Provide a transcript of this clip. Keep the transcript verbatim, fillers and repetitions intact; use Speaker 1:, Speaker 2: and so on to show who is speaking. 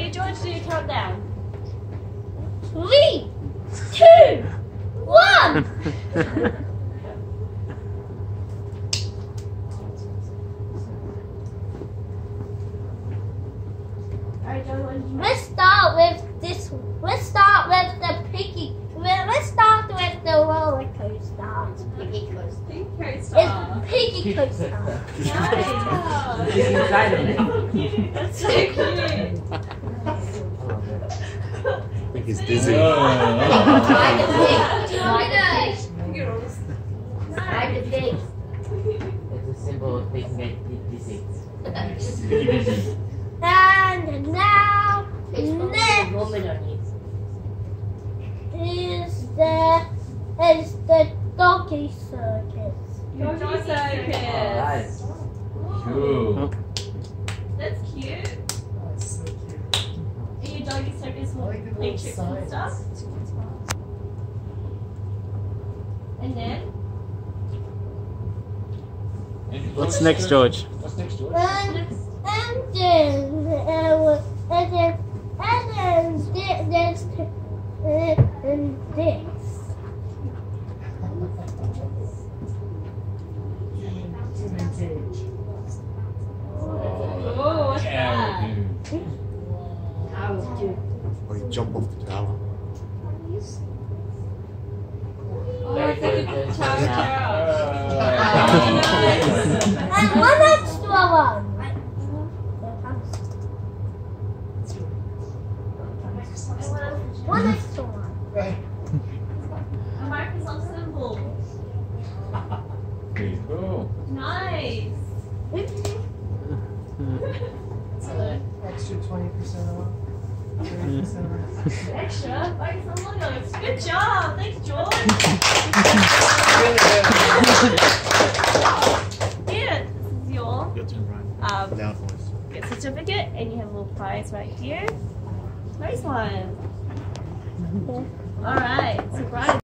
Speaker 1: Ready, George? Do your countdown. Three, two, one. Let's start with this. Let's start with the piggy. Let's start with the roller coaster.
Speaker 2: Piggy coaster.
Speaker 1: Piggy coaster. It's piggy coaster. Nice.
Speaker 3: It's inside of it.
Speaker 1: That's so cute.
Speaker 4: I think he's dizzy.
Speaker 2: Ride the pig. Do you want me to? Ride the pig.
Speaker 3: It's a symbol of taking it dizzy.
Speaker 1: And now,
Speaker 2: It's
Speaker 1: next
Speaker 2: woman on you.
Speaker 1: is the is the doggy circus.
Speaker 5: Doggy circus.
Speaker 3: Alright. Cool.
Speaker 5: That's cute.
Speaker 4: That's so cute.
Speaker 5: And your doggy circus will
Speaker 4: like the
Speaker 5: play
Speaker 4: little
Speaker 5: tricks and
Speaker 4: signs.
Speaker 5: stuff. And then
Speaker 6: What's next, George?
Speaker 3: What's next, George?
Speaker 1: And and then uh, and then and then thi- this uh, and this.
Speaker 5: oh, what's that?
Speaker 2: I would do.
Speaker 4: Or you jump off the tower.
Speaker 5: Oh, it's like a tower
Speaker 1: And one extra one. One extra one.
Speaker 5: A Microsoft symbol.
Speaker 3: Pretty cool.
Speaker 5: Nice.
Speaker 4: Extra twenty percent off. thirty percent off.
Speaker 5: Extra Microsoft logos. Good job. Thanks, George. Here, this is your
Speaker 4: Your turn, Ryan.
Speaker 5: um,
Speaker 4: Down voice.
Speaker 5: gift certificate, and you have a little prize right here. Nice one. All right. So Brian.